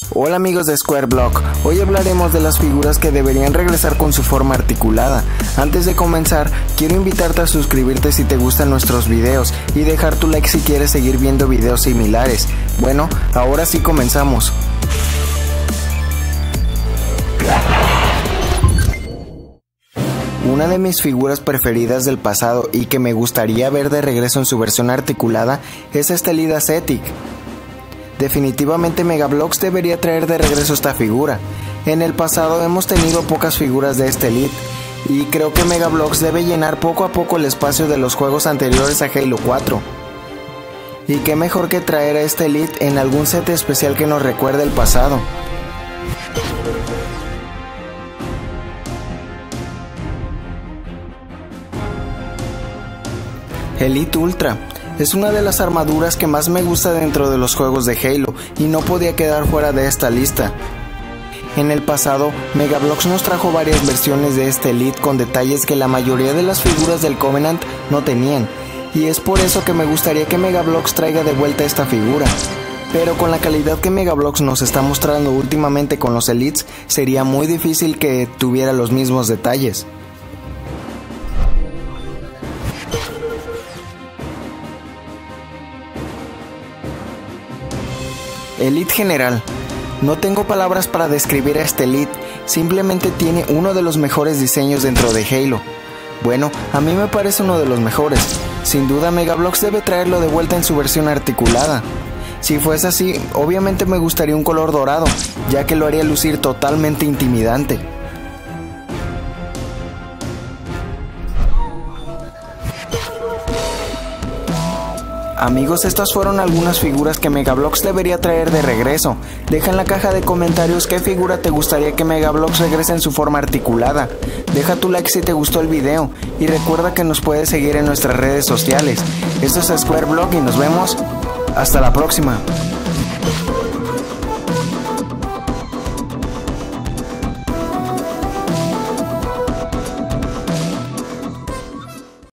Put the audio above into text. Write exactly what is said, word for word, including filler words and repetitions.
Hola amigos de Square Block, hoy hablaremos de las figuras que deberían regresar con su forma articulada. Antes de comenzar, quiero invitarte a suscribirte si te gustan nuestros videos y dejar tu like si quieres seguir viendo videos similares. Bueno, ahora sí comenzamos. Una de mis figuras preferidas del pasado y que me gustaría ver de regreso en su versión articulada es esta Elite Ascetic. Definitivamente Megabloks debería traer de regreso esta figura. En el pasado hemos tenido pocas figuras de este Elite, y creo que Megabloks debe llenar poco a poco el espacio de los juegos anteriores a Halo cuatro. Y qué mejor que traer a este Elite en algún set especial que nos recuerde el pasado. Elite Ultra es una de las armaduras que más me gusta dentro de los juegos de Halo y no podía quedar fuera de esta lista. En el pasado, Megabloks nos trajo varias versiones de este Elite con detalles que la mayoría de las figuras del Covenant no tenían, y es por eso que me gustaría que Megabloks traiga de vuelta esta figura. Pero con la calidad que Megabloks nos está mostrando últimamente con los Elites, sería muy difícil que tuviera los mismos detalles. Elite General. No tengo palabras para describir a este Elite, simplemente tiene uno de los mejores diseños dentro de Halo. Bueno, a mí me parece uno de los mejores. Sin duda Megabloks debe traerlo de vuelta en su versión articulada. Si fuese así, obviamente me gustaría un color dorado, ya que lo haría lucir totalmente intimidante. Amigos, estas fueron algunas figuras que Megabloks debería traer de regreso. Deja en la caja de comentarios qué figura te gustaría que Megabloks regrese en su forma articulada. Deja tu like si te gustó el video y recuerda que nos puedes seguir en nuestras redes sociales. Esto es Square Block y nos vemos hasta la próxima.